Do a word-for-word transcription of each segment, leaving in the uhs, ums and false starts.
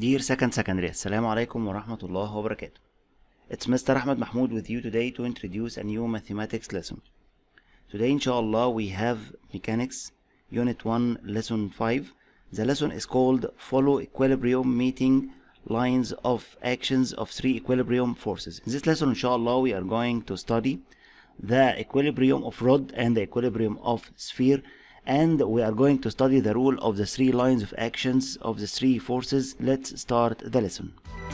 Dear second secondary, Assalamu alaikum wa rahmatullahi wa barakatuh. It's Mister Ahmed Mahmoud with you today to introduce a new mathematics lesson. Today inshallah we have mechanics unit one lesson five. The lesson is called follow equilibrium meeting lines of actions of three equilibrium forces. In this lesson inshallah we are going to study the equilibrium of rod and the equilibrium of sphere, and we are going to study the rule of the three lines of actions of the three forces. Let's start the lesson.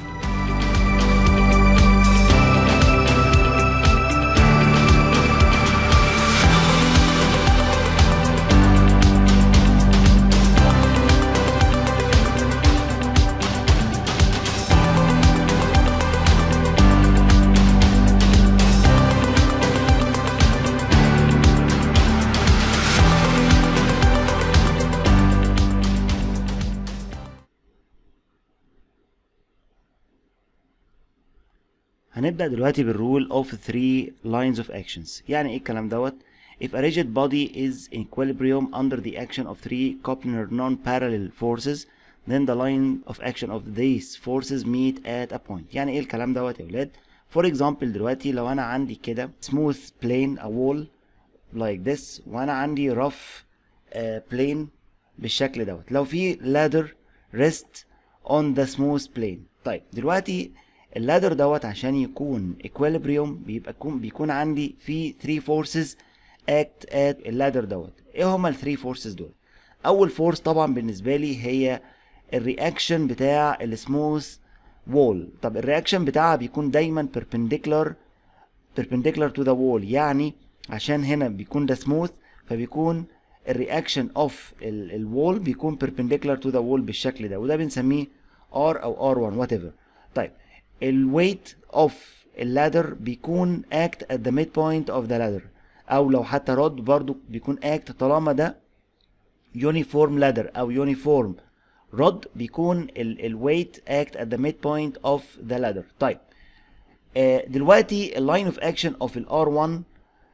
هنبدأ دلوقتي بالرول of three lines of actions. يعني ايه الكلام دوت؟ If a rigid body is in equilibrium under the action of three coplanar non-parallel forces, then the line of action of these forces meet at a point. يعني ايه الكلام دوت يا ولاد؟ For example دلوقتي لو انا عندي كده smooth plane a wall like this، وانا عندي rough uh, plane بالشكل دوت. لو في ladder rest on the smooth plane. طيب دلوقتي اللادر دوت عشان يكون equilibrium بيبقى يكون بيكون عندي في three forces act at اللادر دوت. ايه هما ال three forces دول؟ اول فورس طبعا بالنسبه لي هي الرياكشن بتاع السموث وول. طب الرياكشن بتاعها بيكون دايما perpendicular perpendicular to the wall، يعني عشان هنا بيكون ده smooth فبيكون الرياكشن اوف الوول بيكون perpendicular to the wall بالشكل ده، وده بنسميه R او آر واحد whatever. طيب الويت اوف اللادر بيكون act at the midpoint of the ladder، او لو حتى رود برضو بيكون act طالما ده uniform ladder او uniform رود بيكون الويت act at the midpoint of the ladder. طيب آه دلوقتي اللاين اوف اكشن اوف الار واحد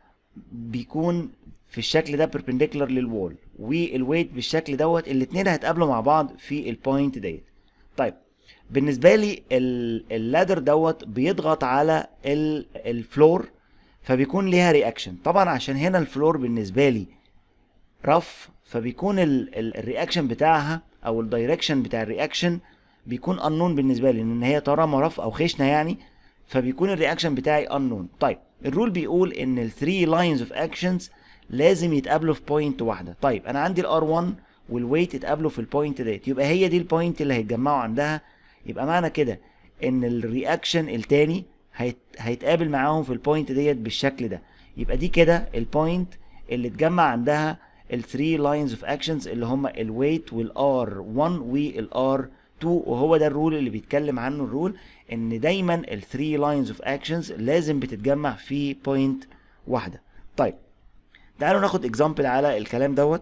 بيكون في الشكل ده perpendicular للوول، والويت بالشكل دوت، الاتنين هيتقابلوا مع بعض في البوينت ديت. طيب بالنسبه لي اللادر دوت بيضغط على الفلور فبيكون ليها رياكشن. طبعا عشان هنا الفلور بالنسبه لي رف فبيكون الرياكشن بتاعها او الدايركشن بتاع الرياكشن بيكون unknown بالنسبه لي، لان هي طالما رف او خشنه يعني، فبيكون الرياكشن بتاعي unknown. طيب الرول بيقول ان ال three lines of actions لازم يتقابلوا في بوينت واحده. طيب انا عندي الار واحد والويت اتقابلوا في البوينت ديت، يبقى هي دي البوينت اللي هيتجمعوا عندها. يبقى معنى كده ان الرياكشن التاني هيت... هيتقابل معاهم في البوينت ديت بالشكل ده. يبقى دي كده البوينت اللي اتجمع عندها ال three lines of actions اللي هم الويت والار واحد والار اتنين، وهو ده الرول اللي بيتكلم عنه الرول، ان دايما ال three lines of actions لازم بتتجمع في بوينت واحده. طيب تعالوا ناخد اكزامبل على الكلام دوت.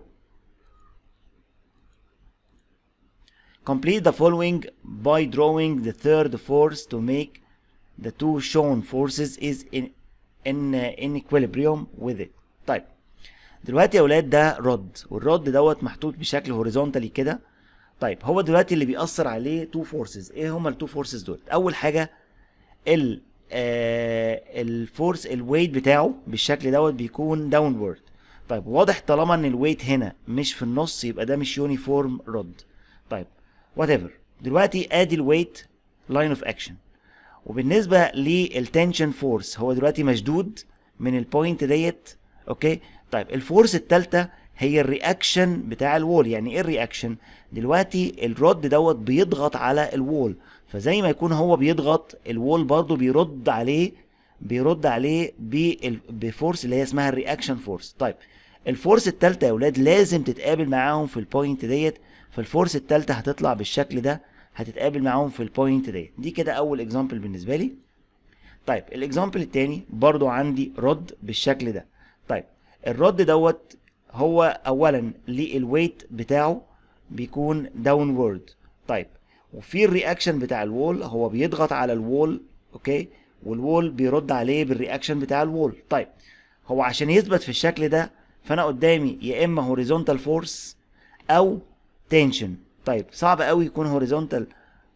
Complete the following by drawing the third force to make the two shown forces is in in in equilibrium with it. طيب دلوقتي يا ولاد ده رد، والرد دوت محطوط بشكل هوريزونتالي كده. طيب هو دلوقتي اللي بيأثر عليه two forces. ايه هما التو فورسز دول؟ اول حاجه ال آه الفورس الويت بتاعه بالشكل دوت بيكون داونورد. طيب واضح طالما ان الويت هنا مش في النص يبقى ده مش يونيفورم رد. طيب whatever. دلوقتي ادي الويت لاين اوف اكشن، وبالنسبه للتنشن فورس هو دلوقتي مشدود من البوينت ديت. اوكي طيب الفورس الثالثه هي الرياكشن بتاع الوول. يعني ايه الرياكشن؟ دلوقتي الرد دوت بيضغط على الوول، فزي ما يكون هو بيضغط الوول برضو بيرد عليه بيرد عليه بفورس اللي هي اسمها الرياكشن فورس. طيب الفورس الثالثه يا ولاد لازم تتقابل معاهم في البوينت ديت، فالفورس الثالثه هتطلع بالشكل ده هتتقابل معاهم في البوينت ديت. دي كده اول اكزامبل بالنسبه لي. طيب الاكزامبل الثاني برضو عندي رد بالشكل ده. طيب الرد دوت هو اولا للويت بتاعه بيكون داونورد. طيب وفي الرياكشن بتاع الوول هو بيضغط على الوول، اوكي، والوول بيرد عليه بالرياكشن بتاع الوول. طيب هو عشان يثبت في الشكل ده فانا قدامي يا اما هوريزونتال فورس او تنشن. طيب صعب قوي يكون هوريزونتال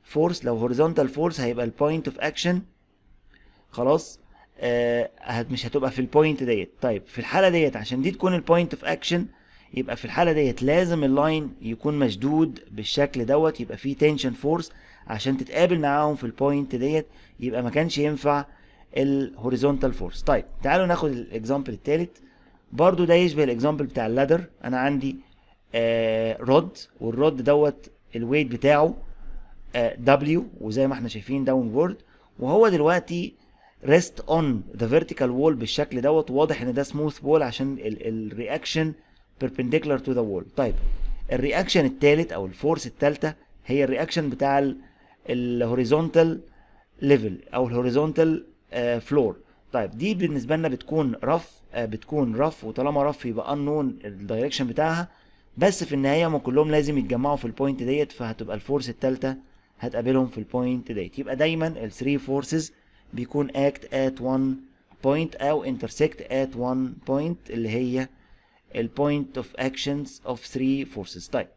فورس، لو هوريزونتال فورس هيبقى البوينت اوف اكشن خلاص آه هت مش هتبقى في البوينت ديت. طيب في الحاله ديت عشان دي تكون البوينت اوف اكشن يبقى في الحاله ديت لازم اللاين يكون مشدود بالشكل دوت، يبقى فيه تنشن فورس عشان تتقابل معاهم في البوينت ديت، يبقى ما كانش ينفع الهوريزونتال فورس. طيب تعالوا ناخد الاكزامبل الثالث، برضو ده يشبه الاكزامبل بتاع اللادر. انا عندي آه رود، والرود دوت الويت بتاعه آه W، وزي ما احنا شايفين داون وورد، وهو دلوقتي ريست اون ذا فيرتيكال وول بالشكل دوت. واضح ان ده سموث وول عشان الرياكشن perpendicular to the wall. طيب الرياكشن الثالث او الفورس الثالثه هي الرياكشن بتاع الهوريزونتال ليفل او الهوريزونتال فلور. طيب دي بالنسبه لنا بتكون رف آه بتكون رف، وطالما رف يبقى unknown الدايركشن بتاعها، بس في النهايه هم كلهم لازم يتجمعوا في البوينت ديت، فهتبقى الفورس الثالثه هتقابلهم في البوينت ديت. يبقى دايما الثري فورسز بيكون act at one point او intersect at one point اللي هي ال point of actions of three forces. طيب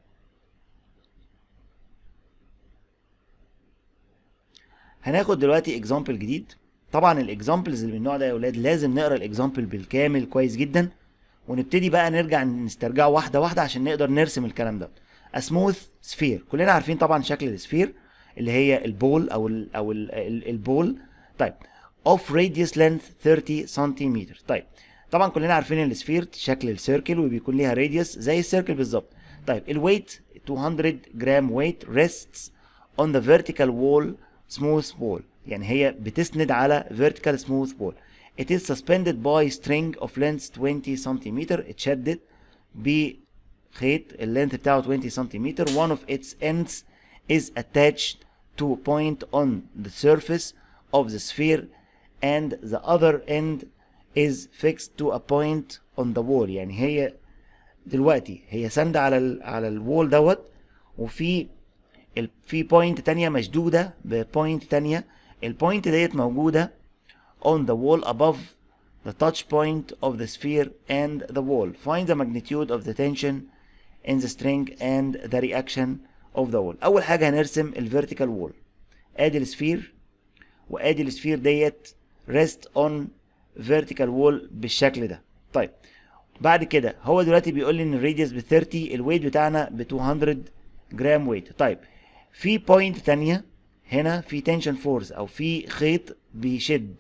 هناخد دلوقتي اكزامبل جديد. طبعا الاكزامبلز اللي من النوع ده يا اولاد لازم نقرا الاكزامبل بالكامل كويس جدا، ونبتدي بقى نرجع نسترجعه واحده واحده عشان نقدر نرسم الكلام ده. A smooth sphere، كلنا عارفين طبعا شكل السفير اللي هي البول او ال او ال البول. طيب of radius length thirty سنتيمتر. طيب طبعا كلنا عارفين السفير شكل السيركل وبيكون ليها راديوس زي السيركل بالظبط. طيب الويت two hundred جرام weight rests on the vertical wall smooth wall، يعني هي بتسند على vertical smooth wall. It is suspended by string of length twenty سنتيمتر، اتشدت بخيط اللينث بتاعه twenty سنتيمتر. One of its ends is attached to a point on the surface of the sphere and the other end is fixed to a point on the wall. يعني هي دلوقتي هي سند على ال على الوول دوت، وفي ال في بوينت تانية مشدودة ببوينت تانية. البوينت ديت موجودة on the wall above the touch point of the sphere and the wall. Find the magnitude of the tension in the string and the reaction of the wall. أول حاجة هنرسم الفيرتيكال وول. ادي السفير وادي السفير ديت rest on vertical wall بالشكل ده. طيب بعد كده هو دلوقتي بيقول لي ان الراديوس ب thirty، الويت بتاعنا ب two hundred جرام ويت. طيب في بوينت تانية هنا في تنشن فورس او في خيط بيشد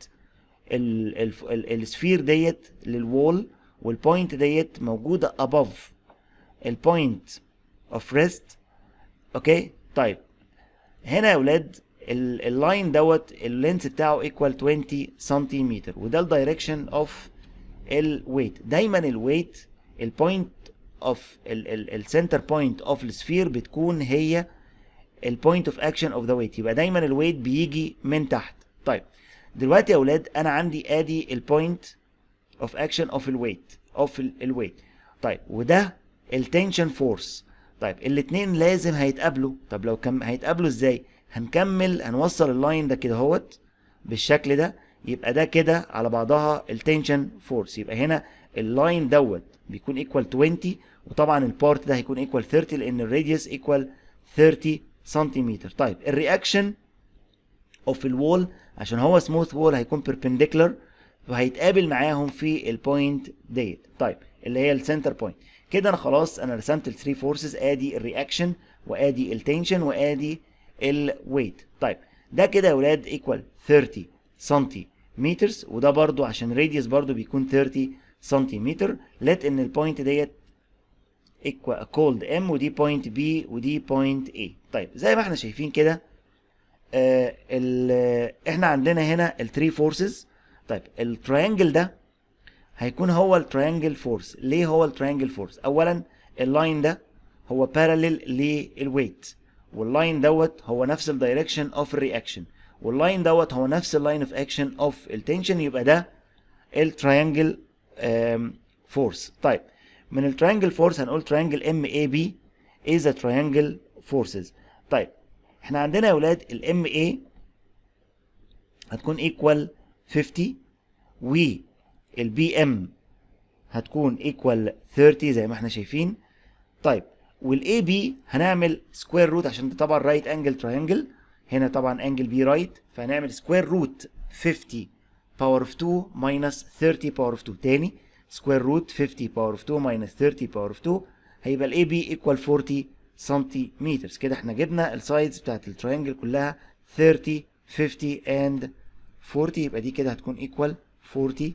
ال ال ال السفير ديت للوول، والبوينت ديت موجودة above البوينت اوف ريست. اوكي طيب هنا يا ولاد اللاين دوت اللينس بتاعه equal twenty سنتيمتر، وده الدايركشن اوف الويت. دايما الويت البوينت اوف السنتر بوينت اوف السفير بتكون هي البوينت اوف اكشن اوف ذا ويت، يبقى دايما الويت بيجي من تحت. طيب دلوقتي يا اولاد انا عندي ادي البوينت اوف اكشن اوف الويت اوف الويت. طيب وده التنشن فورس. طيب الاثنين لازم هيتقابلوا. طب لو كم هيتقابلوا ازاي؟ هنكمل هنوصل اللاين ده كده اهوت بالشكل ده، يبقى ده كده على بعضها التنشن فورس. يبقى هنا اللاين دوت بيكون ايكوال twenty، وطبعا البارت ده هيكون ايكوال thirty لان الراديوس ايكوال thirty سنتيمتر. طيب الرياكشن اوف الوول عشان هو سموث وول هيكون بيربنديكولار، وهيتقابل معاهم في البوينت ديت. طيب اللي هي السنتر بوينت. كده انا خلاص انا رسمت الثري فورسز، ادي الرياكشن وادي التنشن وادي الويت. طيب ده كده يا ولاد ايكوال thirty سنتيمتر، وده برضو عشان راديوس برضو بيكون thirty سنتيمتر. لت ان البوينت ديت ايكوال كولد ام، ودي بوينت بي ودي بوينت اي. طيب زي ما احنا شايفين كده آه ال احنا عندنا هنا الثري فورسز. طيب التريانجل ده هيكون هو التريانجل فورس. ليه هو التريانجل فورس؟ اولا اللاين ده هو باراليل للويت، واللاين دوت هو نفس الدايركشن اوف الرياكشن، واللاين دوت هو نفس اللاين اوف اكشن اوف التنشن، يبقى ده التريانجل فورس. طيب من التريانجل فورس هنقول تريانجل ام اي بي is a triangle forces. طيب احنا عندنا يا ولاد الام اي هتكون equal fifty، والبي ام هتكون equal thirty زي ما احنا شايفين. طيب والاي بي هنعمل سكوير روت عشان ده طبعا رايت انجل تراينجل، هنا طبعا انجل بي رايت، فهنعمل سكوير روت خمسين باور اوف اتنين ماينس تلاتين باور اوف اتنين. تاني سكوير روت خمسين باور اوف اتنين ماينس تلاتين باور اوف اتنين، هيبقى الاي بي ايكوال اربعين سنتيمتر. كده احنا جبنا السايدز بتاعت التراينجل كلها تلاتين خمسين and اربعين، يبقى دي كده هتكون ايكوال اربعين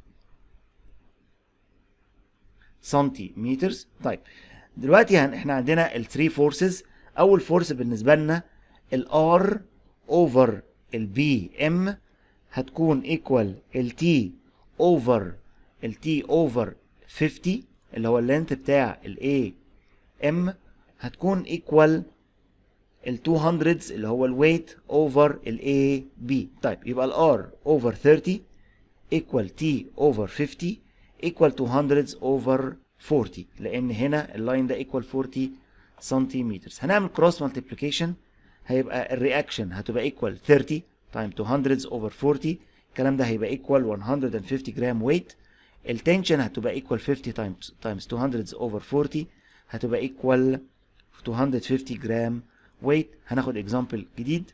سنتيمتر. طيب دلوقتي هن احنا عندنا الثري فورسز. اول فورس بالنسبه لنا الار اوفر البي ام هتكون ايكوال التي اوفر التي اوفر خمسين اللي هو اللينث بتاع الاي ام، هتكون ايكوال ال ميتين اللي هو الويت اوفر الاي بي. طيب يبقى الار اوفر تلاتين ايكوال تي اوفر خمسين ايكوال ميتين اوفر اربعين، لان هنا اللاين ده ايكوال اربعين سنتيمتر. هنعمل كروس مالتيبليكيشن، هيبقى الرياكشن هتبقى ايكوال تلاتين تايم ميتين اوفر اربعين، الكلام ده هيبقى ايكوال مية وخمسين جرام ويت. التنشن هتبقى ايكوال خمسين تايمز تايمز ميتين اوفر اربعين، هتبقى ايكوال ميتين وخمسين جرام ويت. هناخد اكزامبل جديد.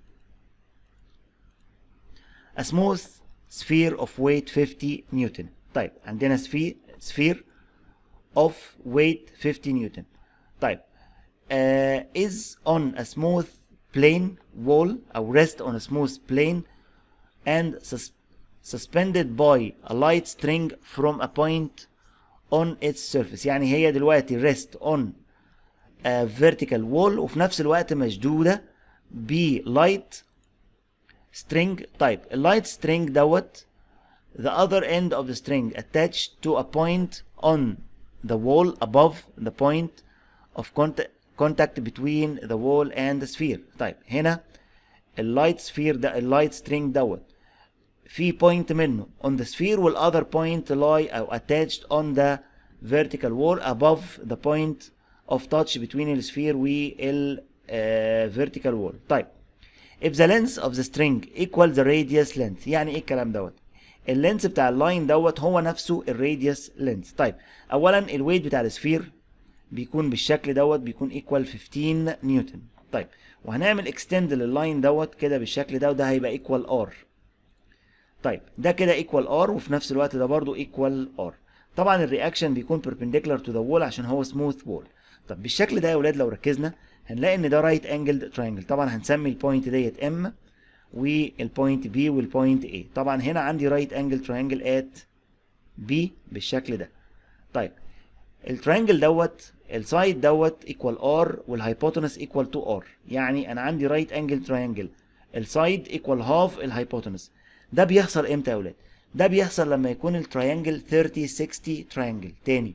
A smooth sphere of weight خمسين نيوتن. طيب عندنا sphere sphere of weight خمسين نيوتن. طيب uh, is on a smooth plane wall أو rest on a smooth plane and sus suspended by a light string from a point on its surface. يعني هي دلوقتي rest on a vertical wall وفي نفس الوقت مشدودة ب light string. طيب اللايت string دوت the other end of the string attached to a point on the wall above the point of contact, contact between the wall and the sphere. طيب هنا اللايت sphere ده اللايت string دوت في point منه on the sphere والother point lie أو attached on the vertical wall above the point of touch between the sphere وال uh, vertical wall. طيب if the length of the string equal the radius length. يعني ايه الكلام دوت؟ اللينث بتاع اللاين دوت هو نفسه الراديوس لينث. طيب اولا الويت بتاع السفير بيكون بالشكل دوت، بيكون ايكوال خمستاشر نيوتن. طيب وهنعمل اكستند لللاين دوت كده بالشكل ده، وده هيبقى ايكوال ار. طيب ده كده ايكوال ار، وفي نفس الوقت ده برضو ايكوال ار. طبعا الرياكشن بيكون perpendicular to the wall عشان هو سموث وول. طب بالشكل ده يا ولاد لو ركزنا هنلاقي ان ده رايت انجلد تراينجل. طبعا هنسمي البوينت ديت ام والبوينت بي والبوينت اي. طبعا هنا عندي رايت انجل تراينجل ات بي بالشكل ده. طيب التراينجل دوت السايد دوت ايكوال ار والهايبوتنس ايكوال تو ار، يعني انا عندي رايت انجل تراينجل السايد ايكوال هاف الهايبوتنس. ده بيحصل امتى يا ولاد؟ ده بيحصل لما يكون التراينجل تلاتين ستين تراينجل. تاني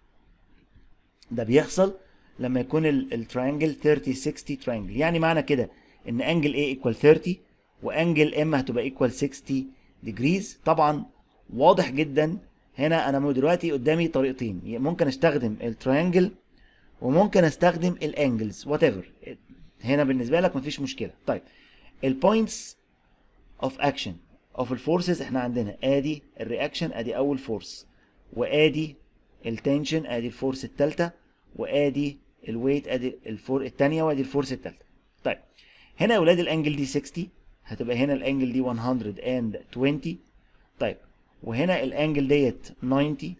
ده بيحصل لما يكون التراينجل تلاتين ستين تراينجل، يعني معنى كده ان انجل A ايكوال تلاتين وانجل M هتبقى ايكوال ستين ديجريز. طبعا واضح جدا هنا انا دلوقتي قدامي طريقتين، ممكن استخدم التراينجل وممكن استخدم الانجلز وات ايفر، هنا بالنسبه لك مفيش مشكله. طيب البوينتس اوف اكشن اوف الفورسز، احنا عندنا ادي الرياكشن ادي اول فورس، وادي التنشن ادي الفورس الثالثه، وادي الويت ادي الفور الثانيه، وادي الفورس الثالثه. طيب هنا يا ولاد الانجل دي ستين، هتبقى هنا الانجل دي مية وعشرين. طيب وهنا الانجل ديت تسعين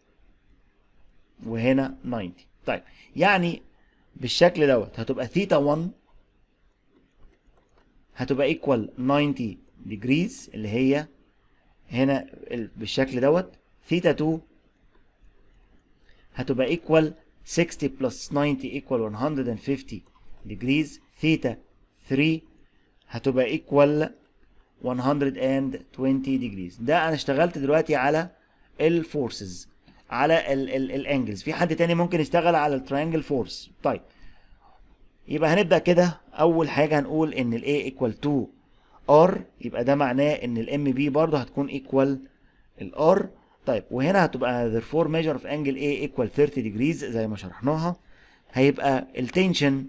وهنا تسعين. طيب يعني بالشكل دوت هتبقى ثيتا واحد هتبقى ايكوال تسعين ديجريز اللي هي هنا بالشكل دوت. ثيتا اتنين هتبقى ايكوال ستين بلس تسعين ايكوال مية وخمسين ديجريز. ثيتا تلاتة هتبقى ايكوال مية وعشرين ديجريز. ده انا اشتغلت دلوقتي على الفورسز على الانجلز. في حد تاني ممكن يشتغل على التراينجل فورس. طيب يبقى هنبدا كده. اول حاجه هنقول ان ال A ايكوال اتنين ار، يبقى ده معناه ان ال M B برضه هتكون ايكوال ال R. طيب وهنا هتبقى therefore measure of angle A equal تلاتين degrees زي ما شرحناها. هيبقى التنشن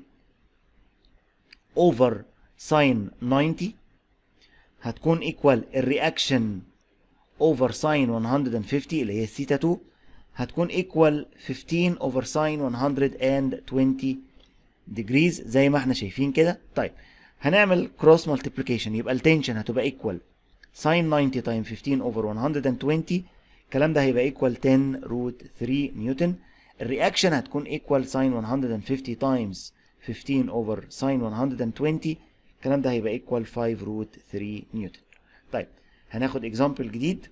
over sin تسعين هتكون ايكوال الرياكشن over sin مية وخمسين اللي هي ثيتا اتنين هتكون ايكوال خمستاشر over sin مية وعشرين degrees زي ما احنا شايفين كده. طيب هنعمل كروس مالتيبليكيشن، يبقى التنشن هتبقى ايكوال ساين تسعين تايم خمستاشر اوفر مية وعشرين، الكلام ده هيبقى ايكوال عشرة روت ثلاثة نيوتن. الرياكشن هتكون ايكوال ساين مية وخمسين تايمز خمستاشر اوفر ساين مية وعشرين، الكلام ده هيبقى ايكوال خمسة روت ثلاثة نيوتن. طيب هناخد اكزامبل جديد.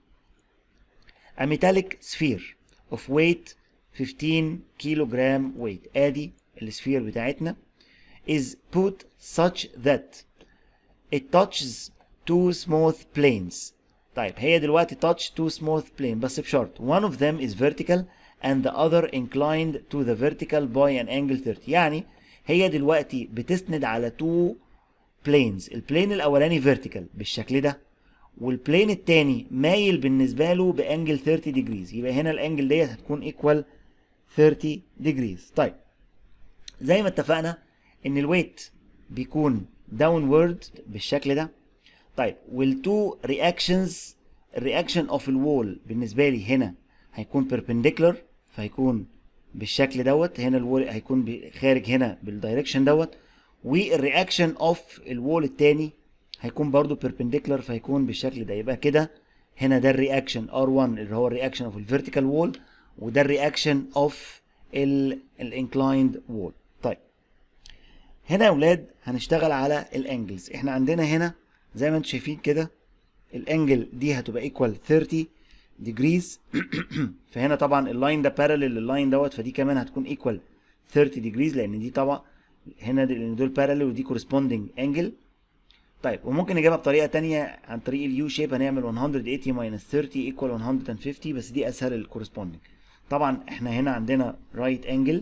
A metallic sphere of weight fifteen kilogram weight، ادي السفير بتاعتنا is put such that it touches two smooth planes. طيب هي دلوقتي touch two smooth planes بس بشرط one of them is vertical and the other inclined to the vertical by an angle thirty. يعني هي دلوقتي بتسند على two planes، البلين الاولاني vertical بالشكل ده والبلين التاني مايل بالنسبه له بانجل ثلاثين degrees، يبقى هنا الانجل ديت هتكون ايكوال ثلاثين degrees. طيب زي ما اتفقنا ان الويت بيكون داونورد بالشكل ده. طيب والتو رياكشنز، الرياكشن اوف الوول بالنسبه لي هنا هيكون بيربنديكولار فهيكون بالشكل دوت، هنا الوول هيكون خارج هنا بالدايركشن دوت، والرياكشن اوف الوول التاني هيكون برضو بيربنديكولار فهيكون بالشكل ده. يبقى كده هنا ده الرياكشن ار واحد اللي هو الرياكشن اوف الفيرتيكال وول، وده الرياكشن اوف الانكلايند وول. طيب هنا يا اولاد هنشتغل على الانجلز. احنا عندنا هنا زي ما انتم شايفين كده الانجل دي هتبقى ايكوال ثلاثين ديجريز فهنا طبعا اللاين ده باراليل لللاين دوت، فدي كمان هتكون ايكوال ثلاثين ديجريز لان دي طبعا هنا دي لان دول باراليل ودي كورسبوندينج انجل. طيب وممكن نجيبها بطريقه ثانيه عن طريق اليو شيب، هنعمل مية وثمانين ماينس ثلاثين ايكوال مية وخمسين بس دي اسهل الكورسبوندينج. طبعا احنا هنا عندنا رايت انجل،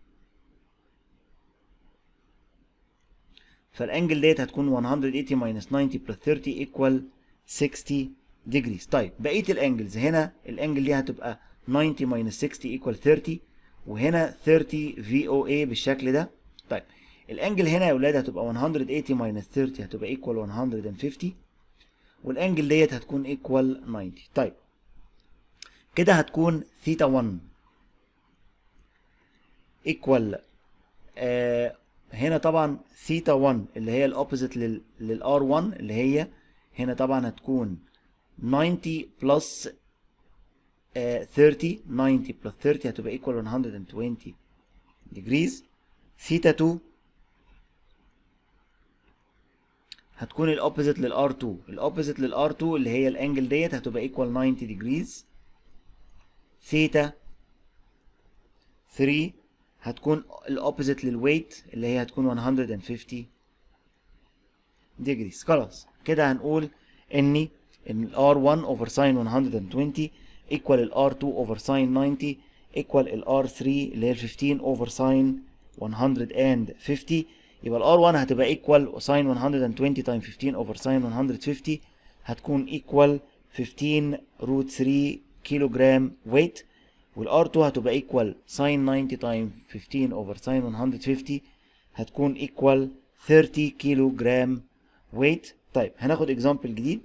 فالانجل ديت هتكون مية وثمانين ماينس تسعين بلس ثلاثين ايكوال ستين ديجريز. طيب بقيه الانجلز هنا الانجل دي هتبقى تسعين ماينس ستين ايكوال ثلاثين، وهنا ثلاثين في او اي بالشكل ده. طيب الانجل هنا يا اولاد هتبقى مية وثمانين ماينس ثلاثين هتبقى ايكوال مية وخمسين، والانجل ديت هتكون ايكوال تسعين. طيب كده هتكون ثيتا واحد ايكوال آه هنا طبعا ثيتا واحد اللي هي الاوبوزيت للار واحد اللي هي هنا طبعا هتكون تسعين بلس آه ثلاثين، تسعين بلس ثلاثين هتبقى ايكوال مية وعشرين ديجريز. ثيتا اتنين هتكون الاوبوزيت للار اتنين، الاوبوزيت للار اتنين اللي هي الانجل ديت هتبقى ايكوال تسعين ديجريز. ثيتا تلاتة هتكون الاوبوزيت للويت اللي هي هتكون مية وخمسين ديجريز. خلاص كده هنقول اني ان الار واحد اوفر ساين مية وعشرين ايكوال الار اتنين اوفر ساين تسعين ايكوال الار تلاتة اللي هي خمستاشر اوفر ساين مية وخمسين. يبقى الار واحد هتبقى ايكوال ساين مية وعشرين تايم خمستاشر اوفر ساين مية وخمسين هتكون ايكوال خمستاشر روت ثلاثة كيلو جرام ويت، والار اتنين هتبقى ايكوال ساين تسعين تايم خمستاشر اوفر ساين مية وخمسين هتكون ايكوال ثلاثين كيلو جرام ويت. طيب هناخد اكزامبل جديد.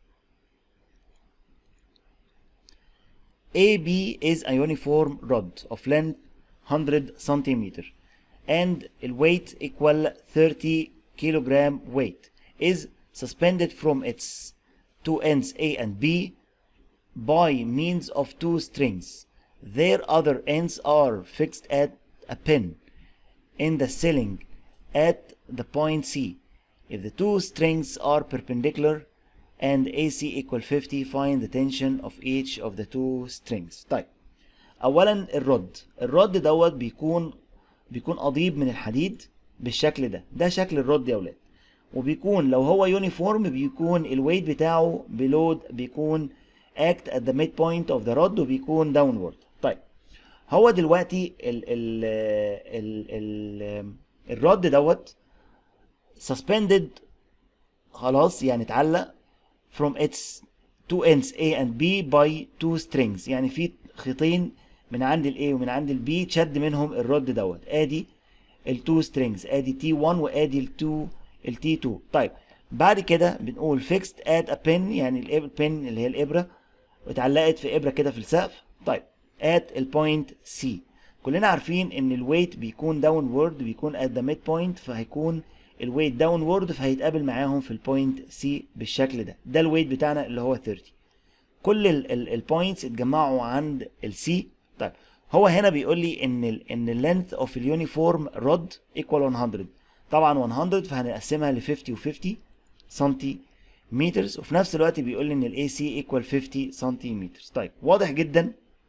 A B is a uniform rod of length one hundred centimeter and the weight equal thirty kilogram weight is suspended from its two ends A and B by means of two strings. Their other ends are fixed at a pin in the ceiling at the point C. If the two strings are perpendicular and A C equal fifty, find the tension of each of the two strings. طيب اولا الرد الرد دوت بيكون بيكون قضيب من الحديد بالشكل ده، ده شكل الرد يا اولاد، وبيكون لو هو يونيفورم بيكون الويت بتاعه بلود بيكون act at the midpoint of the rod وبيكون downward. طيب هو دلوقتي ال ال ال ال الرد دوت suspended خلاص يعني اتعلق from its two ends A and B by two strings، يعني في خيطين من عند ال A ومن عند ال B تشد منهم الرد دوت، ادي ال two strings ادي تي واحد وادي ال two ال تي اتنين. طيب بعد كده بنقول fixed at a pin يعني البن اللي هي الابره اتعلقت في ابره كده في السقف. طيب at البوينت C كلنا عارفين ان الويت بيكون داونورد بيكون at the midpoint فهيكون الويت داونورد فهيتقابل معاهم في البوينت سي بالشكل ده. ده الويت بتاعنا اللي هو ثلاثين. كل البوينتس اتجمعوا عند السي. طيب هو هنا بيقول لي ان ال ان اللينث اوف اليونيفورم رود ايكوال مية. طبعا مية فهنقسمها ل خمسين و50 سنتيمترز، وفي نفس الوقت بيقول لي ان الاي سي ايكوال خمسين سنتيمتر. طيب واضح جدا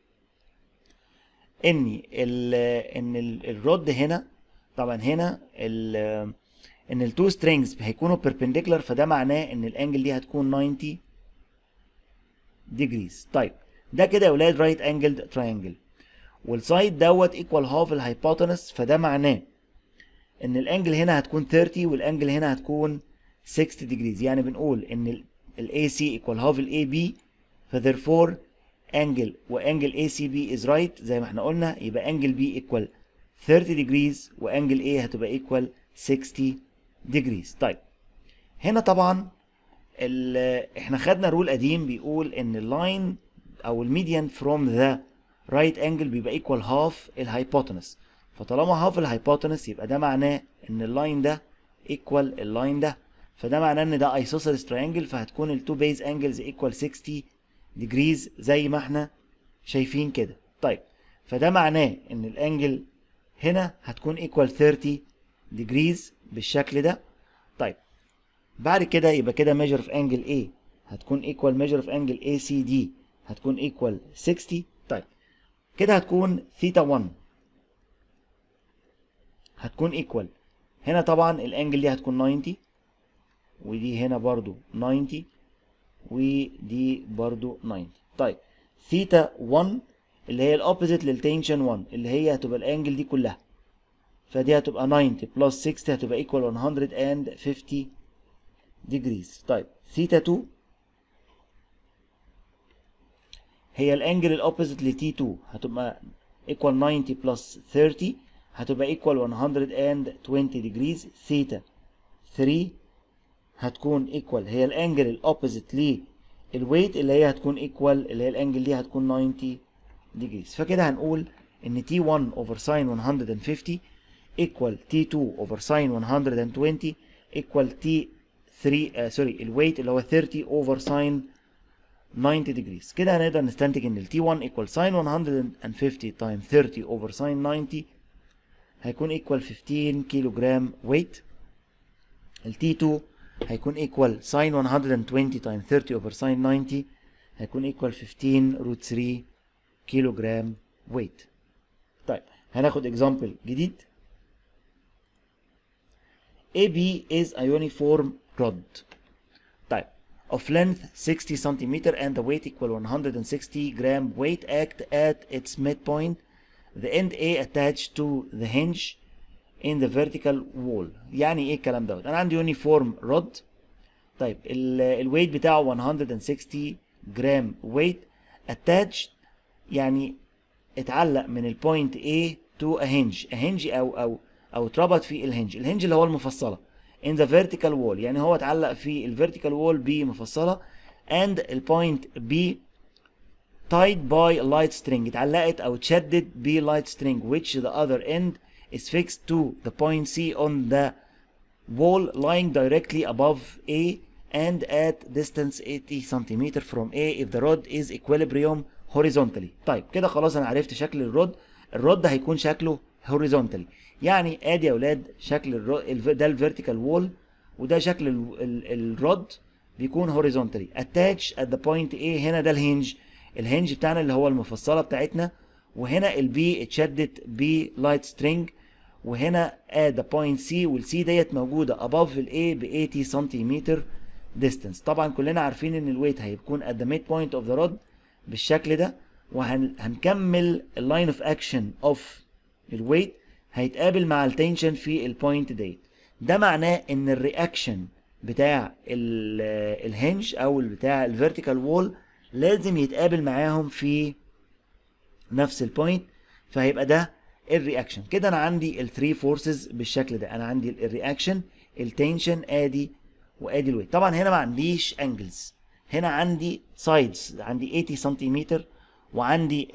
ان ال ان الرود هنا طبعا هنا ال ان التو سترينجز هيكونوا بيربنديكولار، فده معناه ان الانجل دي هتكون تسعين ديجريز. طيب ده كده يا ولاد رايت انجلد تراينجل، والسايد دوت ايكوال هاف الهايبوتنس، فده معناه ان الانجل هنا هتكون ثلاثين والانجل هنا هتكون ستين ديجريز. يعني بنقول ان الاي سي ايكوال هاف الاي بي، فtherefore انجل وانجل اي سي بي از رايت زي ما احنا قلنا، يبقى انجل بي ايكوال ثلاثين ديجريز وانجل اي هتبقى ايكوال ستين ديجريز. طيب هنا طبعا احنا خدنا رول قديم بيقول ان اللاين او الميديان فروم ذا رايت انجل بيبقى ايكوال هاف الهايبوتنس، فطالما هاف الهايبوتنس يبقى ده معناه ان اللاين ده ايكوال اللاين ده، فده معناه ان ده ايسوسيلس تراينجل، فهتكون التو بيز انجلز ايكوال ستين ديجريز زي ما احنا شايفين كده. طيب فده معناه ان الانجل هنا هتكون ايكوال ثلاثين ديجريز بالشكل ده. طيب بعد كده يبقى كده measure of angle A هتكون equal measure of angle A C D هتكون equal ستين. طيب كده هتكون ثيتا واحد هتكون equal هنا طبعا الانجل دي هتكون تسعين، ودي هنا برضو تسعين، ودي برضو تسعين. طيب ثيتا واحد اللي هي الاوبوزيت للتنشن واحد اللي هي هتبقى الانجل دي كلها، فدي هتبقى تسعين بلس ستين هتبقى equal مية وخمسين ديجريز. طيب ثيتا اتنين هي الانجل الاوبوزيت لتي اتنين هتبقى equal تسعين بلس ثلاثين هتبقى equal مية وعشرين ديجريز. ثيتا تلاتة هتكون equal هي الانجل الاوبوزيت للويت اللي هي هتكون equal اللي هي الانجل دي هتكون تسعين ديجريز. فكده هنقول ان تي واحد over sin مية وخمسين equal تي اتنين over sin مية وعشرين equal تي ثلاثة سوري الويت اللي هو ثلاثين over sin تسعين degrees. كده هنقدر نستنتج ان ال تي واحد equal sin مية وخمسين times ثلاثين over sin تسعين هيكون equal خمستاشر كيلو جرام weight. ال تي اتنين هيكون equal sin مية وعشرين times ثلاثين over sin تسعين هيكون equal خمستاشر root ثلاثة كيلو جرام weight. طيب هناخد example جديد. A B is a uniform rod طيب of length sixty centimeter and the weight equal one hundred sixty gram weight act at its midpoint. The end A attached to the hinge in the vertical wall. يعني ايه الكلام دوت؟ انا عندي uniform rod. طيب الويت بتاعه one hundred sixty جرام weight attached يعني اتعلق من البوينت A to a hinge. a hinge او او او اتربط في الهنج. الهنج اللي هو المفصله in the vertical wall يعني هو اتعلق في الفيرتيكال وول بمفصله and البوينت B tied by a light string اتعلقت او اتشدد ب light string which the other end is fixed to the point C on the wall lying directly above A and at distance eighty centimeter from A if the rod is equilibrium horizontally. طيب كده خلاص انا عرفت شكل الرود. الرود هيكون شكله horizontally يعني ادي يا اولاد شكل الرود ده الفيرتيكال وول وده شكل الرود بيكون horizontally attach at the point A. هنا ده الهنج الهنج بتاعنا اللي هو المفصله بتاعتنا، وهنا البي اتشدت ب light string، وهنا at the point C والسي ديت موجوده above الاي ب eighty سنتيمتر distance. طبعا كلنا عارفين ان الويت هيكون at the midpoint of the rod بالشكل ده، وهنكمل اللاين اوف اكشن اوف الويت هيتقابل مع التنشن في البوينت ديت. ده معناه ان الرياكشن بتاع الهنج او بتاع الفيرتيكال وول لازم يتقابل معاهم في نفس البوينت، فهيبقى ده الرياكشن. كده انا عندي الثري فورسز بالشكل ده. انا عندي الرياكشن التنشن ادي وادي الويت. طبعا هنا ما عنديش انجلز، هنا عندي سايدز عندي eighty سنتيمتر وعندي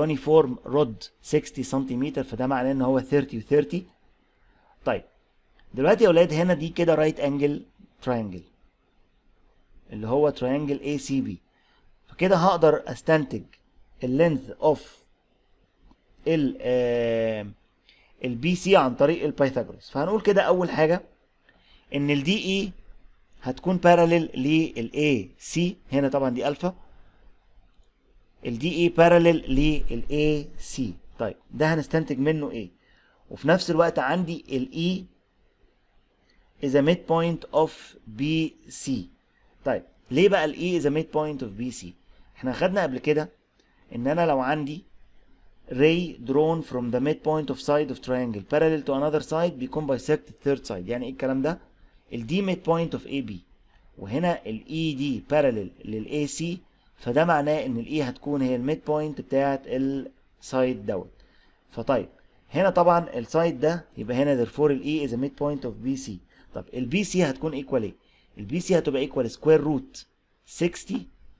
اليونيفورم رود sixty سنتيمتر، فده معناه ان هو thirty و thirty. طيب دلوقتي يا ولاد هنا دي كده رايت انجل تراينجل اللي هو تراينجل اي سي بي، فكده هقدر استنتج اللينث اوف ال البي سي عن طريق البايثاغورس. فهنقول كده اول حاجه ان الدي اي هتكون باراليل للاي سي، هنا طبعا دي الفا، الدي اي باراليل للاي سي. طيب ده هنستنتج منه ايه؟ وفي نفس الوقت عندي الاي is a midpoint of بي سي. طيب ليه بقى الاي is a midpoint of بي سي؟ احنا خدنا قبل كده ان انا لو عندي ray drawn from the midpoint of side of triangle parallel to another side بيكون bisect the third side. يعني ايه الكلام ده؟ ال D midpoint of إيه بي وهنا ال إي دي parallel لل إيه سي، فده معناه ان ال E هتكون هي ال midpoint بتاعت السايد دوت. فطيب هنا طبعا السايد ده يبقى هنا therefore ال E is a midpoint of بي سي. طب ال بي سي هتكون equal ايه؟ ال بي سي هتبقى equal square root sixty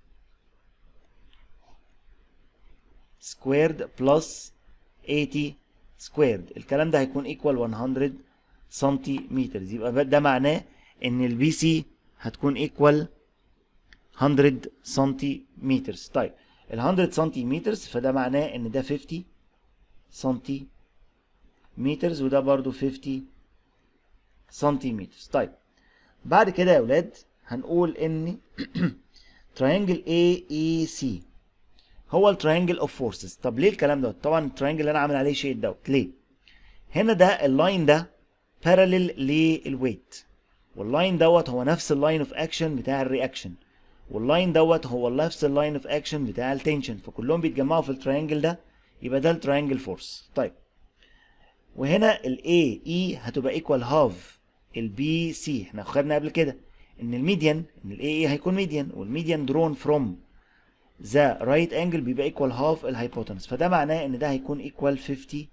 squared plus eighty squared. الكلام ده هيكون equal مية سنتيمتر. يبقى ده معناه ان البي سي هتكون equal مية سنتيمتر. طيب ال مية سنتيمتر فده معناه ان ده خمسين سنتيمتر وده برضو خمسين سنتيمتر. طيب بعد كده يا ولاد هنقول ان triangle إيه إي سي هو التراينجل اوف فورسز. طب ليه الكلام دوت؟ طبعا التراينجل اللي انا عامل عليه شيد دوت ليه؟ هنا ده اللاين ده باراليل للويت، واللاين دوت هو نفس اللاين اوف اكشن بتاع الرياكشن، واللاين دوت هو نفس اللاين اوف اكشن بتاع التنشن، فكلهم بيتجمعوا في التراينجل ده، يبقى ده التراينجل فورس. طيب وهنا الاي اي هتبقى ايكوال هاف البي سي. احنا خدنا قبل كده ان الميديان ان الاي اي هيكون ميديان، والميديان درون فروم ذا رايت انجل بيبقى ايكوال هاف الهايبوتنس، فده معناه ان ده هيكون ايكوال خمسين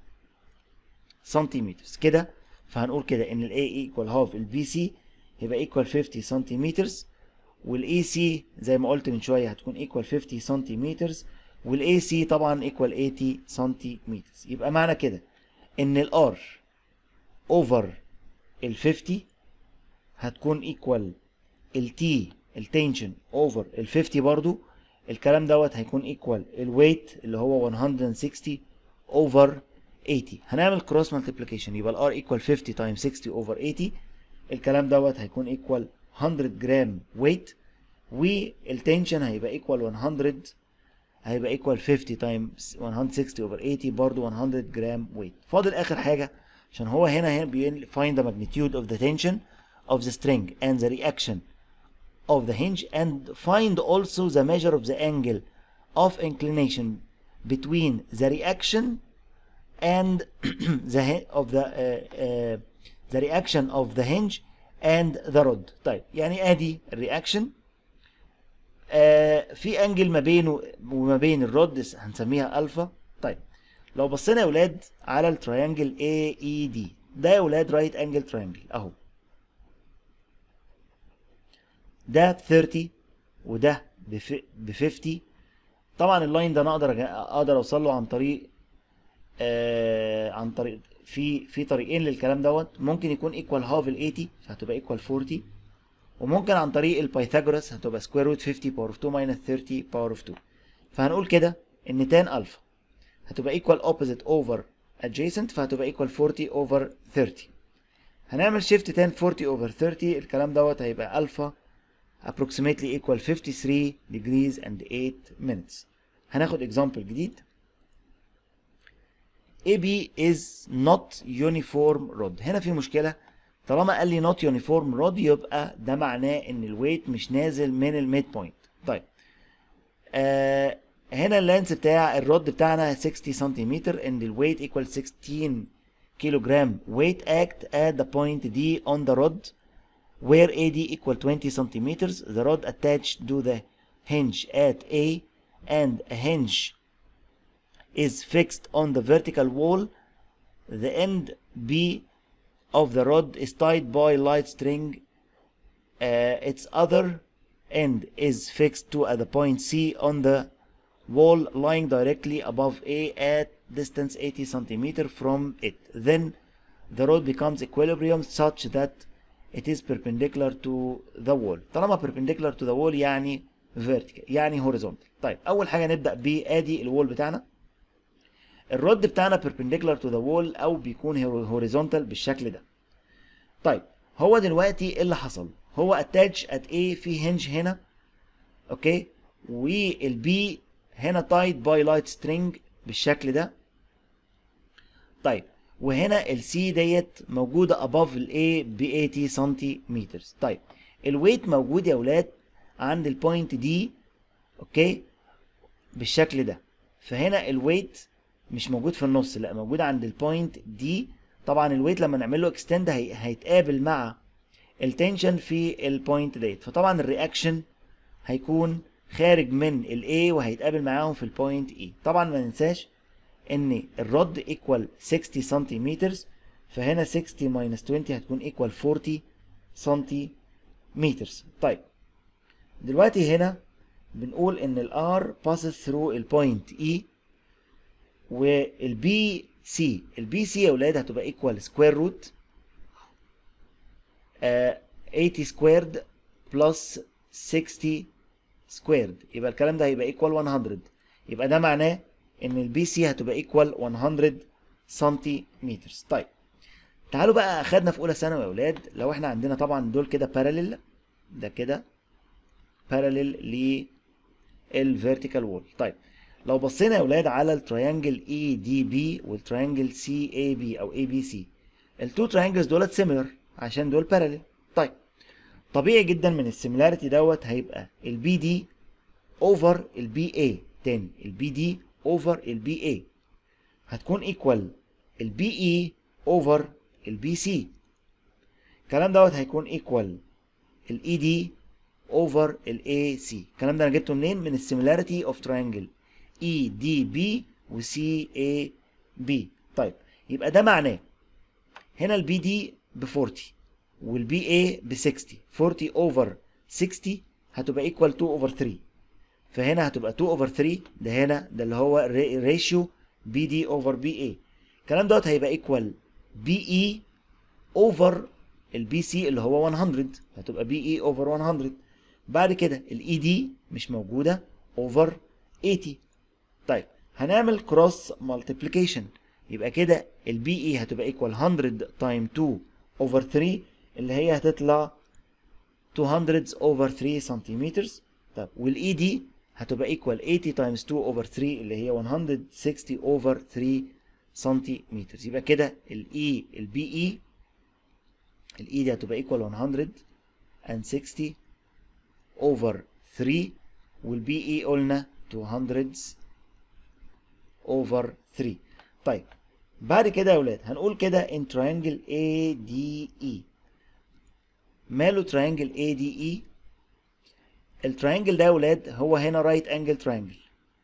سنتيمتر كده. فهنقول كده ان الاي ايكوال هاف البي سي يبقى ايكوال خمسين سنتيمتر، والاي سي زي ما قلت من شويه هتكون ايكوال خمسين سنتيمتر، والاي سي طبعا ايكوال ثمانين سنتيمتر. يبقى معنى كده ان الار اوفر ال خمسين هتكون ايكوال التي التنشن اوفر ال خمسين برضو، الكلام دوت هيكون ايكوال الويت اللي هو مية وستين اوفر ثمانين. هنعمل كروس مالتيبليكيشن يبقى الار ايكوال خمسين تايم ستين اوفر ثمانين، الكلام دوت هيكون ايكوال مية جرام ويت، والتنشن هيبقى ايكوال مية هيبقى ايكوال خمسين تايم مية وستين اوفر ثمانين برضو مية جرام ويت. فاضل اخر حاجه عشان هو هنا هنا بيقول find the magnitude of the tension of the string and the reaction of the hinge and find also the measure of the angle of inclination between the reaction and the of the uh, uh, the reaction of the hinge and the rod. طيب يعني ادي الرياكشن آه في انجل ما بينه وما بين الرود هنسميها الفا. طيب لو بصينا يا ولاد على التريانجل إيه إي دي ده يا ولاد رايت انجل تريانجل اهو، ده ب ثلاثين وده ب خمسين. طبعا اللاين ده انا اقدر اقدر اوصل له عن طريق آه عن طريق في في طريقين للكلام دوت، ممكن يكون ايكوال هاف ال ثمانين فهتبقى ايكوال أربعين، وممكن عن طريق البايثاغورس هتبقى سكوير روت خمسين باور اوف اتنين ماينس ثلاثين باور اوف اتنين. فهنقول كده ان تان الفا هتبقى ايكوال اوبوزيت اوفر ادجيسنت فهتبقى ايكوال أربعين اوفر ثلاثين. هنعمل شيفت تان أربعين اوفر ثلاثين، الكلام دوت هيبقى الفا approximately equal fifty-three degrees and eight minutes. هناخد example جديد. إيه بي is not uniform rod. هنا في مشكلة، طالما قال لي not uniform rod يبقى ده معناه ان الويت مش نازل من الميد بوينت. طيب آه هنا اللانس بتاع الرود بتاعنا ستين سنتيمتر and الويت equal sixteen كيلوجرام. weight act at the point D on the rod where A D equal twenty centimeters. The rod attached to the hinge at A and a hinge is fixed on the vertical wall. The end B of the rod is tied by light string. Uh, its other end is fixed to at the point C on the wall lying directly above A at distance eighty centimeters from it. Then the rod becomes equilibrium such that it is perpendicular to the wall. طالما perpendicular to the wall يعني vertical يعني horizontal. طيب اول حاجه نبدا بادي الوول بتاعنا. الرد بتاعنا perpendicular to the wall او بيكون horizontal بالشكل ده. طيب هو دلوقتي ايه اللي حصل؟ هو attach at A في hinge هنا، اوكي، والبي هنا tied by light string بالشكل ده. طيب وهنا السي ديت موجوده above الاي ب ثمانين سنتيمتر. طيب الويت موجود يا ولاد عند البوينت دي، اوكي، بالشكل ده. فهنا الويت مش موجود في النص، لا موجود عند البوينت دي. طبعا الويت لما نعمل له اكستند هي... هيتقابل مع التنشن في البوينت ديت، فطبعا الرياكشن هيكون خارج من الاي وهيتقابل معاهم في البوينت اي. طبعا ما ننساش ان الرد ايكوال ستين سنتيمتر، فهنا ستين ماينس عشرين هتكون ايكوال أربعين سنتيمتر. طيب دلوقتي هنا بنقول ان الار passes through البوينت اي، والبي سي البي سي يا ولاد هتبقى ايكوال سكوير روت ثمانين سكويرد بلس ستين سكويرد، يبقى الكلام ده هيبقى ايكوال مية. يبقى ده معناه ان البي سي هتبقى ايكوال مية سنتيمتر. طيب تعالوا بقى اخدنا في اولى ثانوي يا اولاد، لو احنا عندنا طبعا دول كده باراليل، ده كده باراليل للفيرتيكال وول. طيب لو بصينا يا اولاد على التريانجل اي دي بي والتريانجل سي اي بي او اي بي سي، التو تريانجلز دولت سيميلر عشان دول باراليل. طيب طبيعي جدا من السيميلاريتي دوت هيبقى البي دي اوفر البي اي، تاني البي دي اوفر البي اي هتكون ايكوال البي اي اوفر البي سي. الكلام دوت هيكون ايكوال الاي دي اوفر الاي سي. الكلام ده انا جبته منين؟ من السيميلاريتي اوف تريانجل اي دي بي وسي اي بي. طيب يبقى ده معناه هنا البي دي ب أربعين والبي اي ب ستين، أربعين اوفر ستين هتبقى ايكوال اتنين اوفر تلاتة، فهنا هتبقى اتنين اوفر تلاتة، ده هنا ده اللي هو ريشيو بي دي اوفر بي اي. الكلام دوت هيبقى ايكوال بي اي اوفر البي سي اللي هو مية، هتبقى بي اي اوفر مية. بعد كده الاي دي مش موجوده اوفر تمانين. طيب هنعمل كروس مالتيبليكيشن، يبقى كده البي اي هتبقى ايكوال مية تايم اتنين اوفر تلاتة اللي هي هتطلع ميتين اوفر تلاتة سنتيمتر. طب والاي دي هتبقى ايكوال تمانين تايمز اتنين اوفر تلاتة اللي هي مية وستين اوفر تلاتة سنتيمتر. يبقى كده الاي البي اي الاي دي هتبقى ايكوال مية وستين اوفر تلاتة والبي اي قلنا ميتين اوفر تلاتة. طيب بعد كده يا ولاد هنقول كده in triangle A D E. ماله triangle A D E؟ التريانجل ده يا ولاد هو هنا right angle triangle.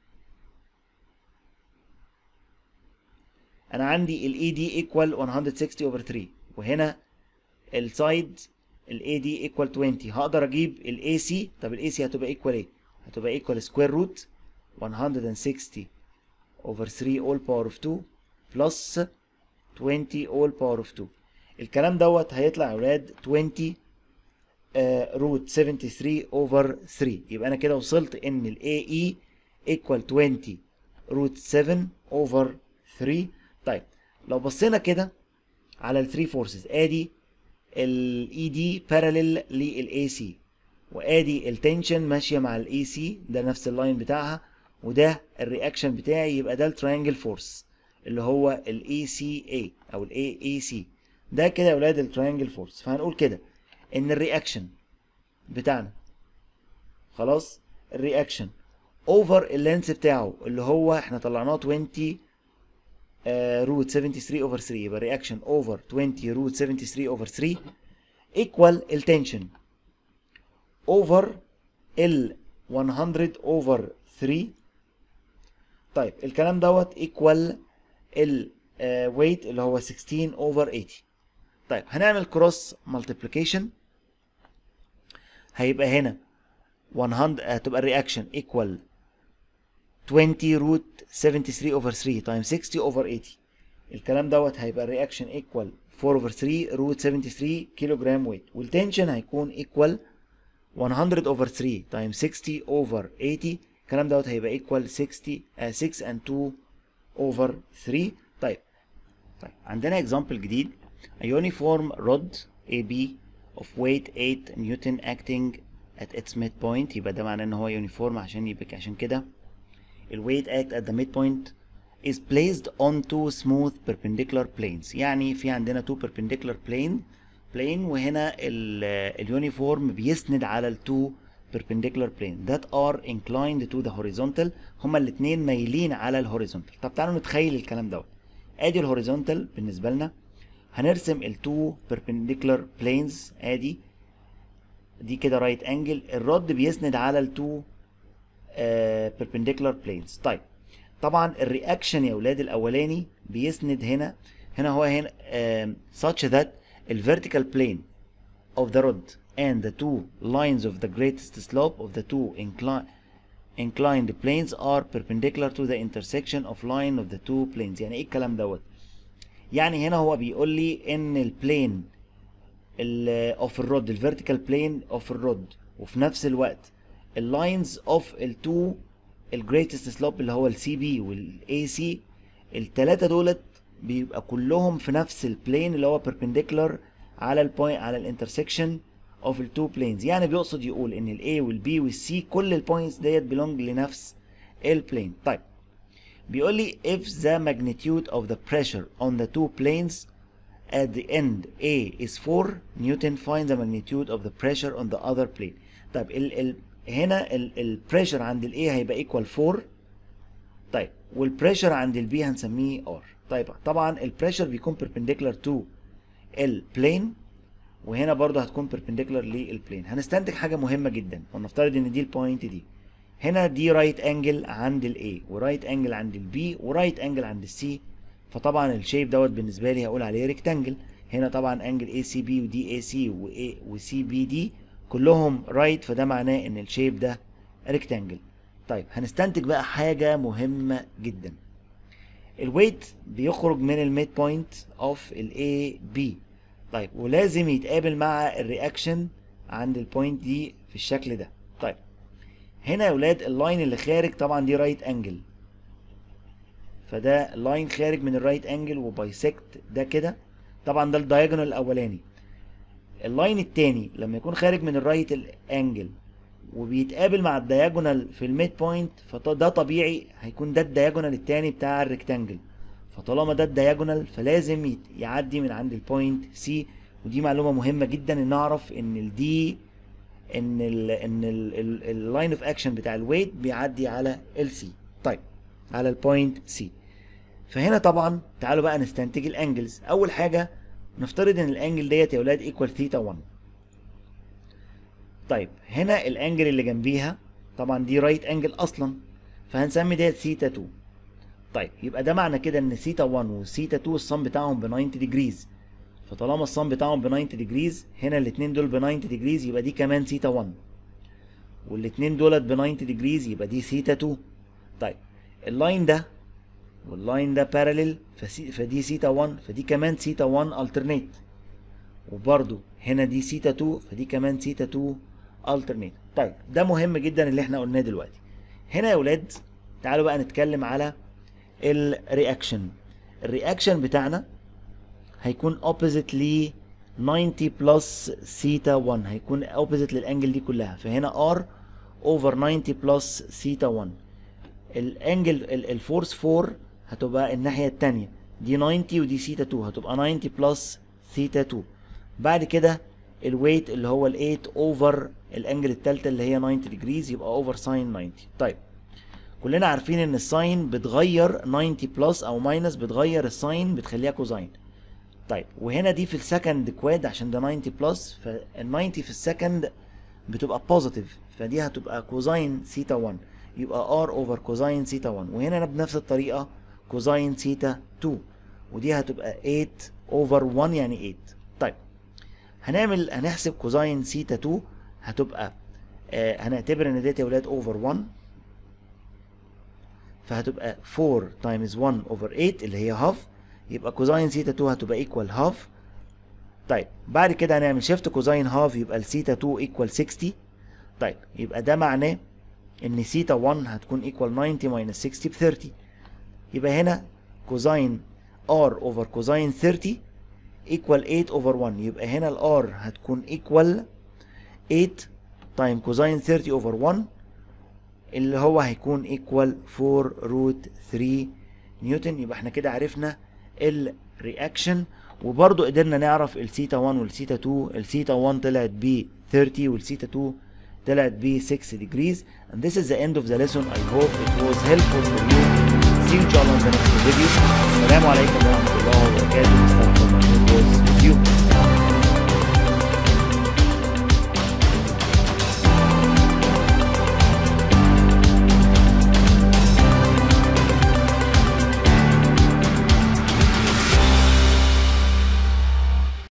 انا عندي ال A D equal مية وستين over تلاتة، وهنا السايد ال A D equal عشرين. هقدر اجيب ال A C. طب ال A C هتبقى equal ايه؟ هتبقى equal square root مية وستين over تلاتة all power of اتنين plus عشرين all power of اتنين. الكلام دوت هيطلع يا ولاد عشرين روت سبعة وسبعين over تلاتة. يبقى انا كده وصلت ان ال A E equal عشرين روت سبعة over تلاتة. طيب لو بصينا كده على ال تلاتة فورسز، ادي ال E D parallel لل A C، وادي التنشن ماشيه مع ال A C، ده نفس اللاين بتاعها، وده الرياكشن بتاعي، يبقى ده التريانجل فورس اللي هو ال A C A او ال A A C. ده كده يا ولاد التريانجل فورس. فهنقول كده ان الرياكشن بتاعنا خلاص، الرياكشن اوفر اللينس بتاعه اللي هو احنا طلعناه عشرين روت سبعة وسبعين اوفر تلاتة، يبقى رياكشن اوفر عشرين روت سبعة وسبعين اوفر تلاتة ايكوال التنشن اوفر ال مية اوفر تلاتة. طيب الكلام دوت ايكوال الويت اللي هو ستاشر اوفر تمانين. طيب هنعمل كروس مالتيبليكيشن، هيبقى هنا مية هتبقى الرياكشن ايكوال عشرين روت سبعة وسبعين اوفر تلاتة تايم ستين اوفر تمانين. الكلام دوت هيبقى الرياكشن ايكوال four over three root seventy-three كيلو جرام ويت، والتنشن هيكون equal one hundred over three times sixty over eighty، الكلام دوت هيبقى equal sixty uh, six and two over three. طيب طيب عندنا example جديد. A uniform rod A B of weight eight نيوتن acting at its midpoint، يبقى ده معناه ان هو uniform عشان يبقى عشان كده ال weight act at the midpoint is placed on two smooth perpendicular planes. يعني في عندنا two perpendicular plane plane وهنا اليونيفورم بيسند على ال two perpendicular plane that are inclined to the horizontal، هما الاتنين مايلين على الهوريزونتال. طب تعالوا نتخيل الكلام دوت. ادي الهوريزونتال بالنسبه لنا، هنرسم ال two perpendicular planes، ادي دي كده رايت انجل، الرد بيسند على ال two uh, perpendicular planes. طيب طبعا الرياكشن يا اولاد الاولاني بيسند هنا هنا هو هنا uh, such that the vertical plane of the rod and the two lines of the greatest slope of the two inclined inclined planes are perpendicular to the intersection of line of the two planes. يعني ايه الكلام دوت؟ يعني هنا هو بيقول لي ان البلين of الرود الفيرتيكال بلين of الرود وفي نفس الوقت اللاينز اوف التو الجريتست سلوب اللي هو السي بي والاي سي، التلاتة دولت بيبقى كلهم في نفس البلين اللي هو بيربنديكولار على البوينت على الانترسكشن اوف التو بلينز. يعني بيقصد يقول ان الاي والبي والسي كل البوينتس ديت بيلونج لنفس البلين. طيب بيقول لي if the magnitude of the pressure on the two planes at the end A is four Newton find the magnitude of the pressure on the other plane. طيب ال ال هنا البريشر عند ال A هيبقى equal four. طيب والبريشر عند ال B هنسميه R. طيب طبعا البريشر بيكون perpendicular to البلين، وهنا برضه هتكون perpendicular للبلين. هنستنتج حاجة مهمة جدا، ونفترض ان دي البوينت دي، هنا دي رايت انجل عند ال A ورايت انجل عند ال B ورايت انجل عند ال C، فطبعا الشيب دوت بالنسبة لي هقول عليه ريكتانجل. هنا طبعا انجل A C B ودي A C و A و C B D كلهم رايت، فده معناه ان الشيب ده ريكتانجل. طيب هنستنتج بقى حاجة مهمة جدا. الويت بيخرج من الميد بوينت اوف ال A B، طيب ولازم يتقابل مع الرياكشن عند البوينت دي في الشكل ده. طيب هنا يا ولاد اللاين اللي خارج طبعا دي رايت انجل، فده لاين خارج من الرايت انجل وبايسكت ده كده، طبعا ده الدايجونال الاولاني. اللاين التاني لما يكون خارج من الرايت انجل وبيتقابل مع الدايجونال في الميد بوينت، فده طبيعي هيكون ده الدايجونال التاني بتاع الريكتانجل، فطالما ده الدايجونال فلازم يعدي من عند البوينت سي. ودي معلومه مهمه جدا ان نعرف ان الدي ان ال ان اللاين اوف اكشن بتاع الويت بيعدي على السي، طيب على البوينت سي. فهنا طبعا تعالوا بقى نستنتج الانجلز. اول حاجه نفترض ان الانجل ديت يا اولاد ايكوال ثيتا واحد. طيب هنا الانجل اللي جنبيها طبعا دي رايت انجل اصلا، فهنسمي ديت ثيتا اتنين. طيب يبقى ده معنى كده ان ثيتا واحد وثيتا اتنين الصم بتاعهم ب تسعين ديجريز، فطالما الصم بتاعهم ب تسعين ديجريز هنا الاثنين دول ب تسعين ديجريز، يبقى دي كمان ثيتا واحد، والاثنين دولت ب تسعين ديجريز يبقى دي ثيتا اتنين. طيب اللاين ده واللاين ده باراليل، فدي ثيتا واحد، فدي كمان ثيتا واحد الترنيت، وبرده هنا دي ثيتا اتنين، فدي كمان ثيتا اتنين الترنيت. طيب ده مهم جدا اللي احنا قلناه دلوقتي. هنا يا ولاد تعالوا بقى نتكلم على الرياكشن. الرياكشن بتاعنا هيكون opposite ل تسعين بلس ثيتا واحد، هيكون opposite للانجل دي كلها، فهنا R over تسعين بلس ثيتا واحد. الانجل الفورس أربعة هتبقى الناحية التانية، دي تسعين ودي ثيتا اتنين، هتبقى تسعين بلس ثيتا اتنين. بعد كده الويت اللي هو ال تمانية اوفر الانجل التالتة اللي هي تسعين ديجريز، يبقى اوفر ساين تسعين. طيب كلنا عارفين ان الساين بتغير تسعين بلس او ماينس، بتغير الساين بتخليها كوزاين. طيب وهنا دي في السكند كواد عشان ده تسعين بلس، فال تسعين في السكند بتبقى بوزيتيف، فدي هتبقى كوزاين ثيتا واحد، يبقى R اوفر كوزاين ثيتا واحد. وهنا بنفس الطريقة كوزاين ثيتا اتنين، ودي هتبقى تمانية اوفر واحد يعني تمانية. طيب هنعمل هنحسب كوزاين ثيتا اتنين، هتبقى آه هنعتبر ان ديت يا ولاد اوفر واحد، فهتبقى أربعة تايمز واحد اوفر تمانية اللي هي هاف، يبقى كوزاين ثيتا اتنين هتبقى ايكوال هاف طيب بعد كده هنعمل شيفت كوزاين هاف، يبقى الثيتا اتنين ايكوال ستين. طيب يبقى ده معناه ان ثيتا واحد هتكون ايكوال تسعين ماينس ستين ب ثلاثين. يبقى هنا كوزاين ار اوفر كوزاين ثلاثين ايكوال تمانية اوفر واحد. يبقى هنا الار هتكون ايكوال تمانية تايم كوزاين ثلاثين اوفر واحد، اللي هو هيكون ايكوال أربعة روت ثلاثة نيوتن. يبقى احنا كده عرفنا الرياكشن، وبرضو قدرنا نعرف الثيتا واحد والثيتا اتنين. الثيتا واحد طلعت ب ثلاثين والثيتا اتنين طلعت ب ستة degrees. and this is the end of the lesson. I hope it was helpful for you. See you in the next video. السلام عليكم ورحمة الله وبركاته.